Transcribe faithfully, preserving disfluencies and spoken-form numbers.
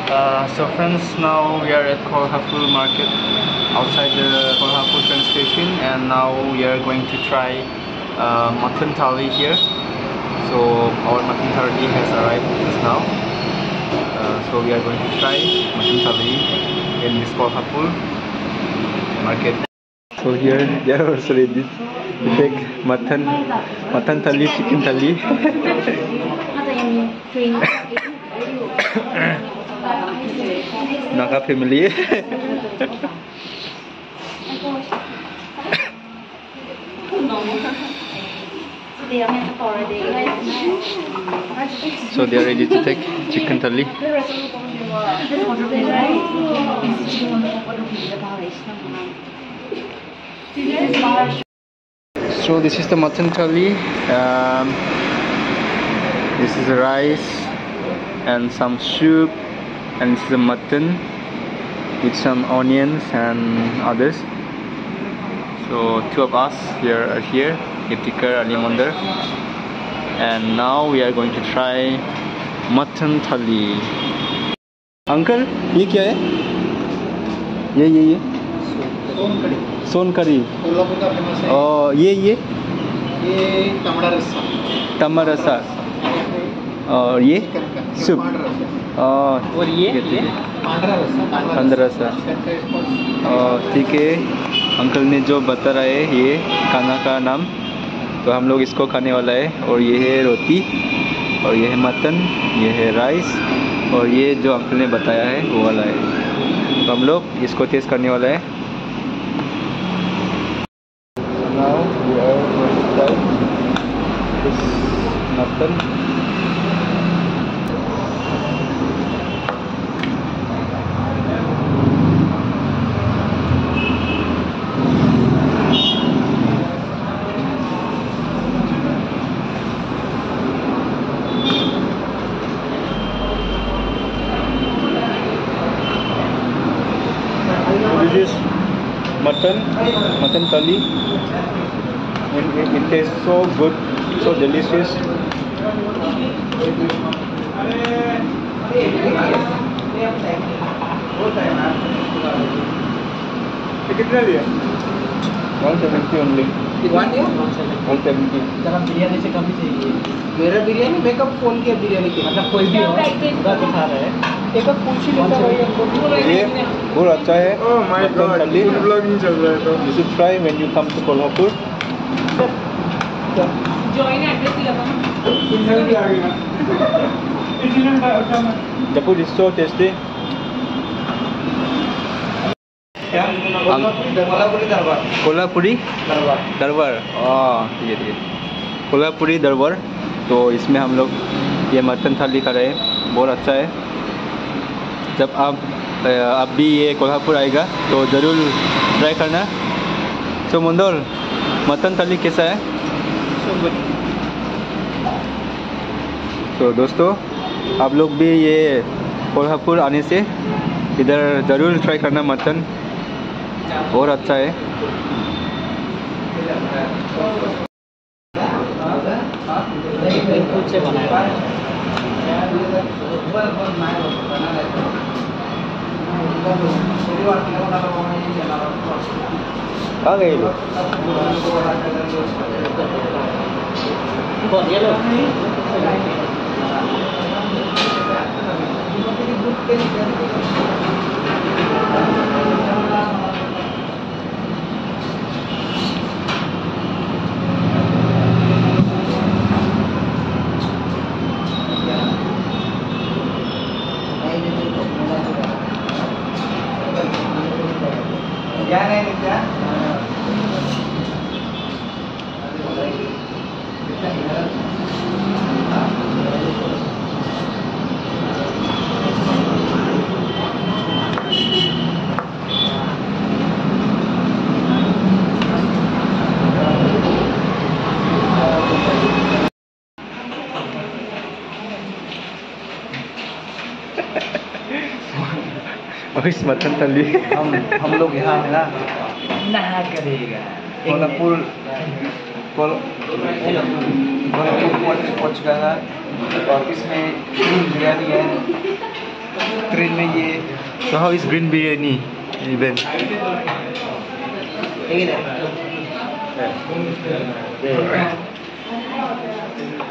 Uh, so friends, now we are at Kolhapur market outside the Kolhapur train station, and now we are going to try uh, mutton thali here. So our mutton thali has arrived just now. Uh, so we are going to try mutton thali in this Kolhapur market. So here they are also ready to take mutton, mutton thali, chicken thali. Naga family. So they are ready to take chicken thali. So this is the mutton thali. Um, this is the rice and some soup, and this is the mutton with some onions and others. So two of us here are here, Iftikhar, Ali Mondar, and now we are going to try mutton thali. Uncle, ये क्या है? ये ये ये सोन करी. और ये ये ये टमाटर रसा. टमाटर रसा. और ये सूप. और ये ये पंद्रह रसा. और ठीक है, अंकल ने जो बता रहा है ये खाना का नाम, तो हम लोग इसको खाने वाला है. और ये है रोटी, और ये है मटन, ये है राइस, और ये जो अंकल ने बताया है वो वाला है. तो हम लोग इसको टेस्ट करने वाला है. Now we are going to try this mutton. This is mutton, mutton thali, and it, it tastes so good, so delicious. कितना दिया? one seventy only. वन या one seventy. जरा बिरयानी से कम ही चाहिए. मेरा बिरयानी मेकअप फोन किया बिरयानी के मतलब कोई भी हो पूरा दिखा रहा है. एक पूछ ही लेता भाई हमको. ये बहुत अच्छा है. Oh my God, food blogging चल रहा है तो. You should try when you come to Kolhapur. Join address ही लगा. The food is so tasty. Kolhapuri दरबार. कोल्हापुरी दरबार. दरबार. हाँ ठीक है ठीक है. कोल्हापुरी दरबार. तो इसमें हम लोग ये मटन थाली खा रहे हैं. बहुत अच्छा है. जब आप आप भी ये कोल्हापुर आएगा तो ज़रूर ट्राई करना. सो मंदोल, मटन थाली कैसा है? तो दोस्तों, आप लोग भी ये कोल्हापुर आने से इधर ज़रूर ट्राई करना. मटन बहुत अच्छा है. खुद से बनाया है. कहाँ गए लोग? बहुत ये लो. क्या नहीं क्या? और इस मटन थाली हम हम लोग यहाँ है ना नहा करेगा. कोल्हापुर कोल्हापुर पहुँच गया है और इसमें बिरयानी है. ट्रेन में ये So how is green biryani event? ठीक है